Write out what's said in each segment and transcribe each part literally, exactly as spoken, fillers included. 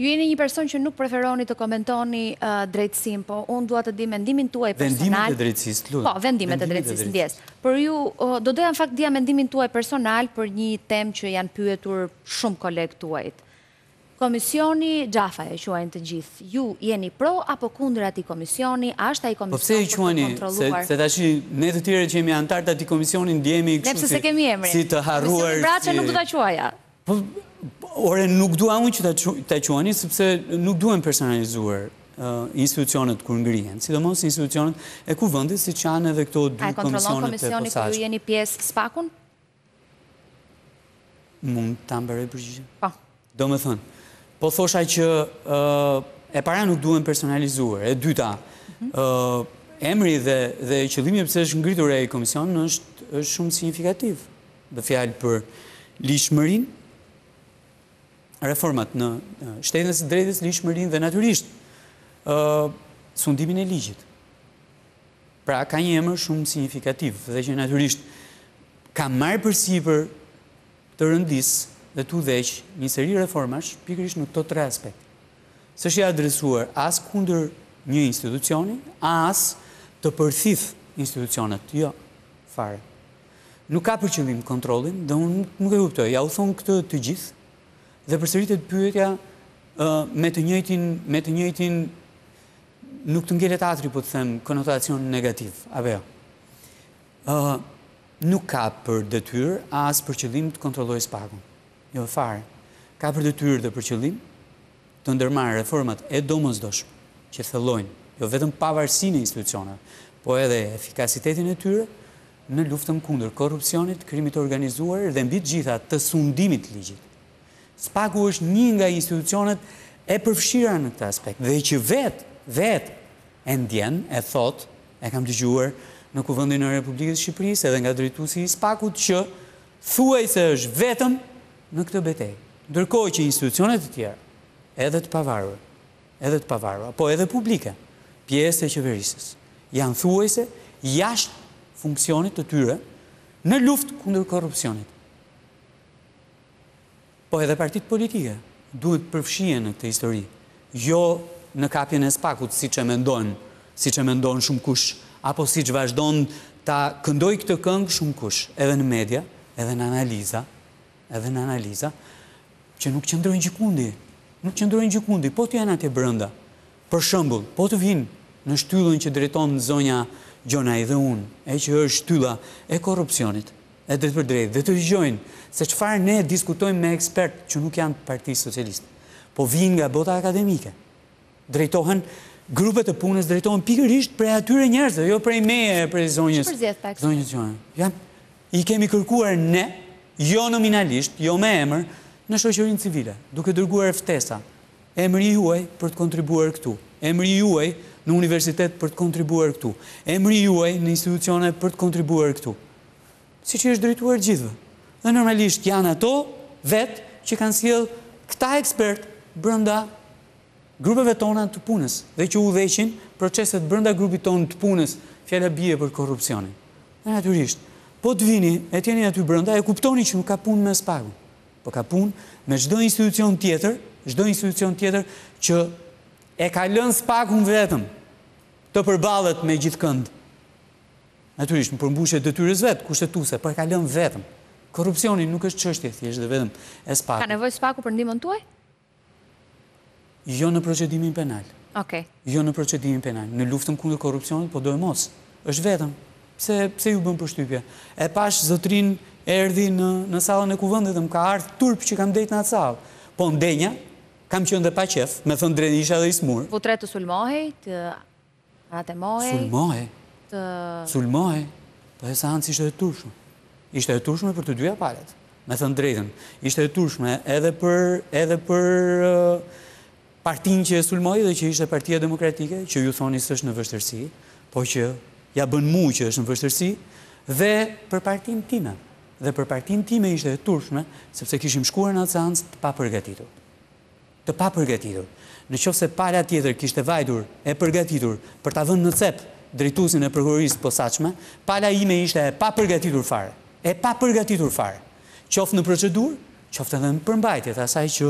Ju jeni një person që nuk preferoni të komentoni drejtësinë, po unë dua të di mendimin tuaj personal. Vendimet e drejtësisë, lutem. Po, vendimet e drejtësisë, ndjes. Por ju, do doja në fakt dija mendimin tuaj personal për një temë që janë pyetur shumë kolegë tuajt. Komisioni Xhafa e quajnë të gjithë. Ju jeni pro apo kundër atij komisioni? A është ai komision për të kontrolluar? Se tash ne të tjerë që jemi antarë të atij komisioni ndjehemi kështu si kemi emrin. Si të harruar. Si Braça nuk do ta quaja. Po, ore nuk dua unë që ta quani sepse nuk duhen personalizuar institucionet kur ngrihen, sidomos institucionet e kuvendit siç janë edhe këto dy komisionet e posaçme. A kontrollon komisioni kur ju jeni pjesë SPAK-un? Mund ta mbaroj përgjigjen? Po. Domethënë, po thosha që e para nuk duhen personalizuar. E dyta, emri dhe qëllimi pse është ngritur ai komision është shumë signifikativ. Dhe fjalë për lishmërinë, reformat në shtetin e së drejtës, lishmërinë dhe natyrisht sundimin e ligjit. Pra ka një emër shumë signifikativ dhe që natyrisht ka marrë përsipër të rëndis dhe të udhëheq një seri reformash pikërisht në këto tre aspekt. S'është adresuar as kundër një institucioni, as të përthith institucionet, jo, fare. Nuk ka për qëllim kontrollin dhe unë nuk e kuptoj. Ja u thonë këtë të gjithë dhe përsëritet pyetja me të njëjtin me të njëjtin nuk të ngelet atri, po të them, konotacion negativ, apo jo. Nuk ka për detyrë as për qëllim të kontrollojë SPAK-un. Jo fare. Ka për detyrë dhe për qëllim të ndërmarrë reformat e domosdoshme që thellojnë jo vetëm pavarësinë e institucioneve, po edhe efikasitetin e tyre në luftën kundër korrupsionit, krimit të organizuar dhe mbi të gjitha të sundimit të ligjit. SPAK-u është një nga institucionet e përfshira në këtë aspekt dhe që vetë, vetë e ndjen, e thot, e kam dëgjuar në Kuvendin e Republikës së Shqipërisë edhe nga drejtuesi i SPAK-ut që thuajse është vetëm në këtë betejë. Ndërkohë që institucionet e tjera, edhe të pavarura, edhe të pavarura, po edhe publike, pjesë e qeverisës, janë thuajse jashtë funksionit të tyre në luftë kundër korrupsionit. Po edhe partitë politike duhet përfshihen në këtë histori, jo në kapjen e SPAK-ut siç e mendojnë, siç e mendon shumë kush, apo siç vazhdon ta këndoj këtë këngë shumë kush, edhe në media, edhe në analiza, edhe në analiza, që nuk qëndrojnë gjikundi, nuk qëndrojnë gjikundi, po të janë atje brenda. Për shembull, po të vinë në shtyllën që drejton zonja Gjonaj dhe unë, e që është shtylla e korrupsionit, e drejt për drejt, dhe të dëgjojnë se çfarë ne diskutojmë me ekspertë që nuk janë Partisë Socialiste, po vinë nga bota akademike. Drejtohen, grupet e punës drejtohen pikërisht prej atyre njerëzve, jo prej meje, prej zonjës. Zonjës Gjonaj. I kemi kërkuar ne, jo nominalisht, jo me emër, në shoqërinë civile, duke dërguar ftesa, emri juaj për të kontribuar këtu, emri juaj në universitet për të kontribuar këtu, emri juaj në institucione për të kontribuar këtu. Si që është drejtuar gjithëve. Dhe normalisht janë ato vetë që kanë sjell këta ekspert brenda grupeve tona të punës dhe që udhëheqin proceset brenda grupit tonë të punës, fjala bie për korrupsionin. Dhe natyrisht, po të vini e të jeni aty brenda, e kuptoni që nuk ka punë me SPAK-un, po ka punë me çdo institucion tjetër, çdo institucion tjetër që e ka lënë SPAK-un vetëm të përballet me gjithkënd. Natyrisht, në përmbushje detyrës vetë, kushtetuese, po e ka lënë vetëm. Korrupsioni nuk është çështje thjesht dhe vetëm e SPAK-ut. Ka nevojë SPAK-u për ndihmën tuaj? Jo në procedimin penal. Okej. Jo në procedimin penal. Në luftën kundër korrupsionit, po do e mos. Është vetëm. Pse pse ju bën përshtypje? E pash zotrin erdhi në në sallën e kuvendit dhe më ka ardhur turp që kam drejt në atë sallë. Po ndenja, kam qenë dhe pa qef, me thënë drejt isha dhe i smur. Vutre të sulmohej, të atemohej. Sulmohej. Të Sulmohej. Po e seanci ishte e turshme. Ishte e turshme për të dyja palët. Me thënë drejtën. Ishte e turshme edhe për edhe për uh, partinë që e sulmoi dhe që ishte Partia Demokratike, që ju thoni se është në vështirësi, po që ja bën mua që është në vështirësi, dhe për partinë time. Dhe për partinë time ishte e turshme, sepse kishim shkuar në atë seancë të papërgatitur. Të papërgatitur. Në qoftë se pala tjetër kishte vajtur e përgatitur për ta vënë në cep drejtuesin e prokurorisë posaçme, pala ime ishte e papërgatitur fare. E papërgatitur fare. Qoftë në procedurë, qoftë edhe në përmbajtje të asaj që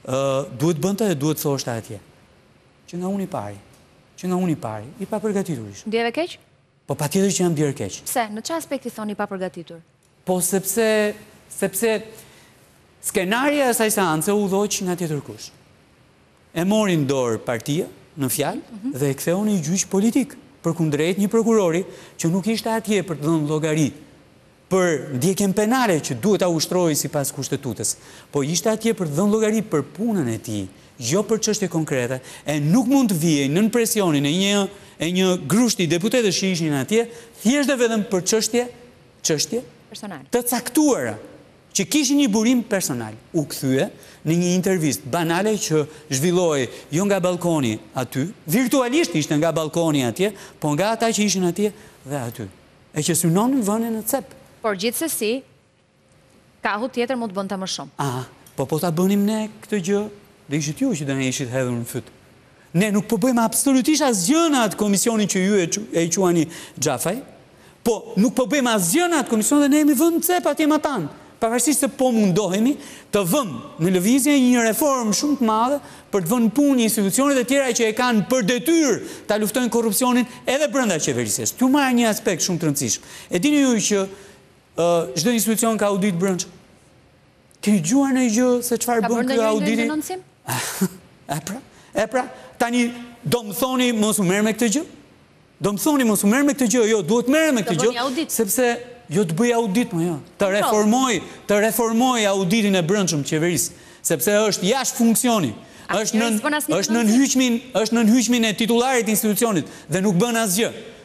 duhet bënte dhe duhet thoshte atje. Që nga unë i pari, që nga unë i pari, i pa përgatitur ishte. Ndjeve keq? Po pa tjetër që jam djerë keq. Pse? Në që aspekti thoni pa përgatitur? Po sepse, sepse skenarja e saj seance u dhoq nga tjetër kush. E morin dorë partia në fjalë dhe e ktheu në një gjyq politik, përkundrejt një prokurori që nuk ishte atje për të dhënë llogari për ndjekjen penale që duhet ta ushtrojë sipas kushtetutës, po ishte atje për të dhënë llogari për punën e tij, jo për çështje konkrete, e nuk mund të vijej nën presionin e një e një grushti deputetësh që ishin atje, thjesht dhe vetëm për çështje, çështje personale të caktuara, që kishin një burim personal. U kthye në një intervistë banale që zhvilloi jo nga balkoni aty, virtualisht ishte nga balkoni atje, po nga ata që ishin atje dhe aty. E që synonin vënien në cep. Por gjithsesi, kahu tjetër mund të bënte më shumë. Ah, po po ta bënim ne këtë gjë, dhe ishit ju që do ne ishit hedhur në fyt. Ne nuk po bëjmë absolutisht asgjë në atë komisionin që ju e quani Xhafaj, po nuk po bëjmë asgjë në atë komision dhe ne jemi vënë në cep atje më tanë. Pavarësisht se po mundohemi të vëmë në lëvizje një reformë shumë të madhe për të vënë punë institucionet e tjera që e kanë për detyrë ta luftojnë korrupsionin edhe brenda qeverisjes. Tu marr një aspekt shumë të rëndësishëm. E dini ju që çdo institucion ka audit brendshëm? Keni dëgjuar ndonjë gjë se çfarë bën ky auditi? E pra, e pra, tani do më thoni mos u merr me këtë gjë? Do më thoni mos u merr me këtë gjë? Jo, duhet merr me këtë gjë, sepse jo të bëj audit, më jo, të reformoj, të reformoj auditin e brendshëm të qeverisë, sepse është jashtë funksioni, është nën, është nën hyjmin, është nën hyjmin e titullarit të institucionit dhe nuk bën asgjë.